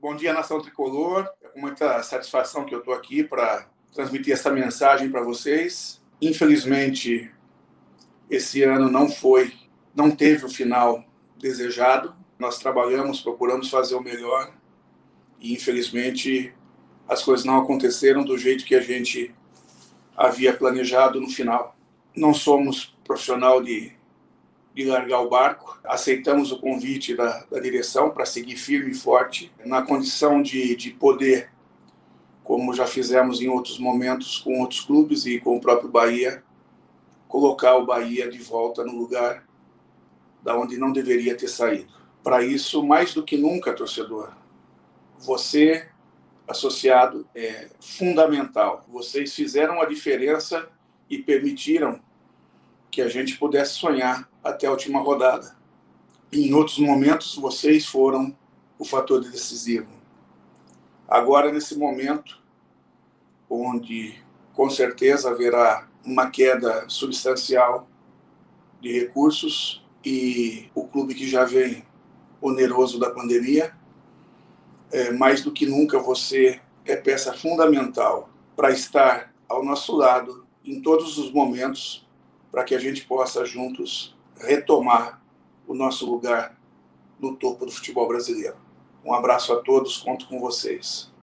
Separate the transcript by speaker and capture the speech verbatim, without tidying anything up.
Speaker 1: Bom dia, Nação Tricolor. É com muita satisfação que eu estou aqui para transmitir essa mensagem para vocês. Infelizmente, esse ano não foi, não teve o final desejado. Nós trabalhamos, procuramos fazer o melhor e, infelizmente, as coisas não aconteceram do jeito que a gente havia planejado no final. Não somos profissional de, de largar o barco, aceitamos o convite da, da direção para seguir firme e forte, na condição de, de poder, como já fizemos em outros momentos com outros clubes e com o próprio Bahia, colocar o Bahia de volta no lugar da onde não deveria ter saído. Para isso, mais do que nunca, torcedor, você, associado, é fundamental. Vocês fizeram a diferença e permitiram que a gente pudesse sonhar até a última rodada. E em outros momentos, vocês foram o fator decisivo. Agora, nesse momento, onde com certeza haverá uma queda substancial de recursos e o clube que já vem oneroso da pandemia, é, mais do que nunca você é peça fundamental para estar ao nosso lado em todos os momentos, para que a gente possa juntos retomar o nosso lugar no topo do futebol brasileiro. Um abraço a todos, conto com vocês.